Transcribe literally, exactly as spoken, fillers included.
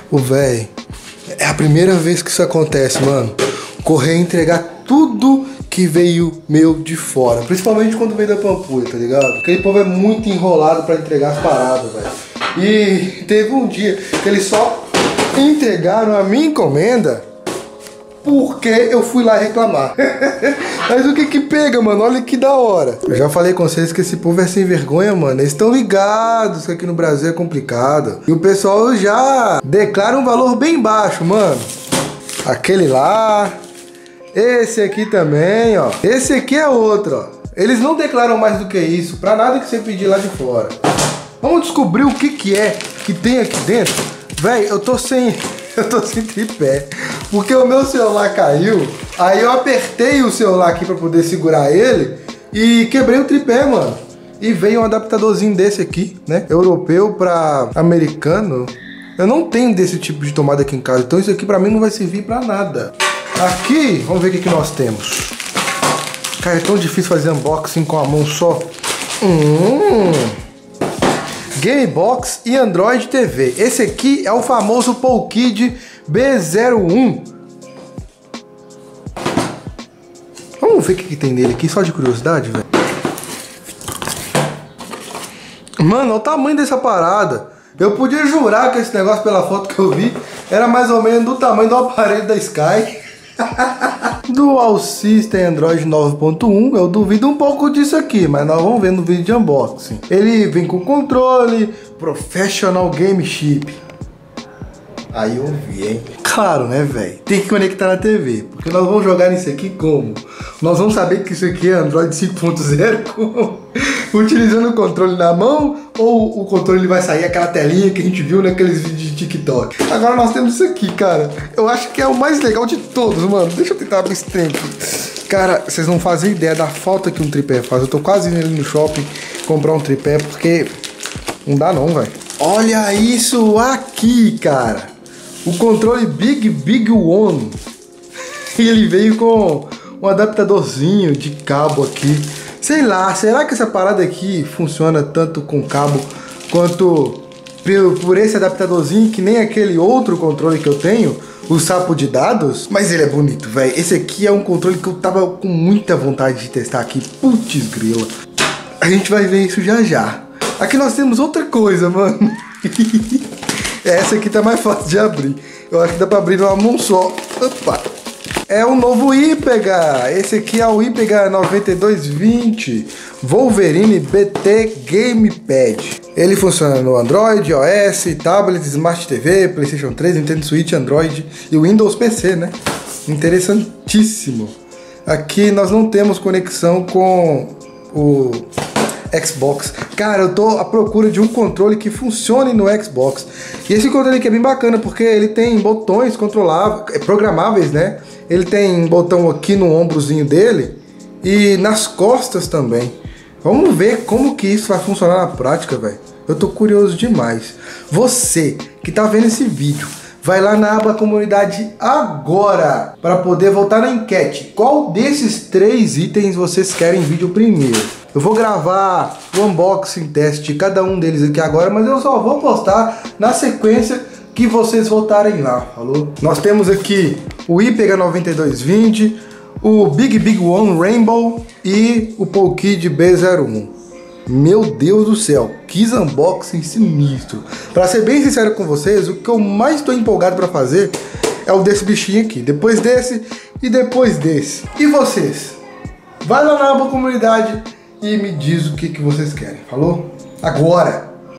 Ô, véi, é a primeira vez que isso acontece, mano. Correr e entregar tudo que veio meu de fora. Principalmente quando veio da Pampulha, tá ligado? Aquele povo é muito enrolado pra entregar as paradas, velho. E teve um dia que eles só entregaram a minha encomenda porque eu fui lá reclamar. Mas o que que pega, mano? Olha que da hora. Eu já falei com vocês que esse povo é sem vergonha, mano. Eles estão ligados que aqui no Brasil é complicado. E o pessoal já declara um valor bem baixo, mano. Aquele lá. Esse aqui também, ó. Esse aqui é outro, ó. Eles não declaram mais do que isso, pra nada que você pedir lá de fora. Vamos descobrir o que que é que tem aqui dentro. Véi, eu tô sem... Eu tô sem tripé, porque o meu celular caiu, aí eu apertei o celular aqui pra poder segurar ele e quebrei o tripé, mano. E veio um adaptadorzinho desse aqui, né? Europeu pra americano. Eu não tenho desse tipo de tomada aqui em casa, então isso aqui pra mim não vai servir pra nada. Aqui, vamos ver o que que nós temos. Cara, é tão difícil fazer unboxing com a mão só. Hum... Gamebox e Android T V. Esse aqui é o famoso Polkid B zero um. Vamos ver o que, que tem nele aqui, só de curiosidade, velho. Mano, olha o tamanho dessa parada. Eu podia jurar que esse negócio, pela foto que eu vi, era mais ou menos do tamanho do aparelho da Sky. Dual System Android nove ponto um, eu duvido um pouco disso aqui, mas nós vamos ver no vídeo de unboxing. Ele vem com controle, Professional Game Chip. Aí eu vi, hein? Claro, né, velho? Tem que conectar na T V, porque nós vamos jogar nisso aqui como? Nós vamos saber que isso aqui é Android cinco ponto zero como? Utilizando o controle na mão, ou o controle ele vai sair aquela telinha que a gente viu naqueles vídeos de TikTok. Agora nós temos isso aqui, cara. Eu acho que é o mais legal de todos, mano. Deixa eu tentar abrir esse trem aqui. Cara, vocês não fazem ideia da falta que um tripé faz. Eu tô quase indo ali no shopping comprar um tripé, porque não dá não, velho. Olha isso aqui, cara. O controle Big Big One. Ele veio com um adaptadorzinho de cabo aqui. Sei lá, será que essa parada aqui funciona tanto com cabo quanto por, por esse adaptadorzinho, que nem aquele outro controle que eu tenho, o sapo de dados? Mas ele é bonito, velho. Esse aqui é um controle que eu tava com muita vontade de testar aqui. Putz grila. A gente vai ver isso já já. Aqui nós temos outra coisa, mano. Essa aqui tá mais fácil de abrir. Eu acho que dá pra abrir numa mão só. Opa! É o novo Hypega. Esse aqui é o Hypega noventa e dois vinte Wolverine B T Gamepad. Ele funciona no Android, iOS, tablet, Smart T V, PlayStation três, Nintendo Switch, Android e Windows P C, né? Interessantíssimo. Aqui nós não temos conexão com o Xbox. Cara, eu tô à procura de um controle que funcione no Xbox. E esse controle aqui é bem bacana porque ele tem botões controláveis, programáveis, né? Ele tem botão aqui no ombrozinho dele e nas costas também. Vamos ver como que isso vai funcionar na prática, velho. Eu tô curioso demais. Você que tá vendo esse vídeo, vai lá na aba comunidade agora para poder votar na enquete. Qual desses três itens vocês querem vídeo primeiro? Eu vou gravar o unboxing teste de cada um deles aqui agora, mas eu só vou postar na sequência que vocês votarem lá, falou? Nós temos aqui o Hypega noventa e dois vinte, o Big Big One Rainbow e o Polkid B zero um. Meu Deus do céu, que unboxing sinistro. Pra ser bem sincero com vocês, o que eu mais estou empolgado pra fazer é o desse bichinho aqui. Depois desse e depois desse. E vocês? Vai lá na aba comunidade e me diz o que, que vocês querem, falou? Agora!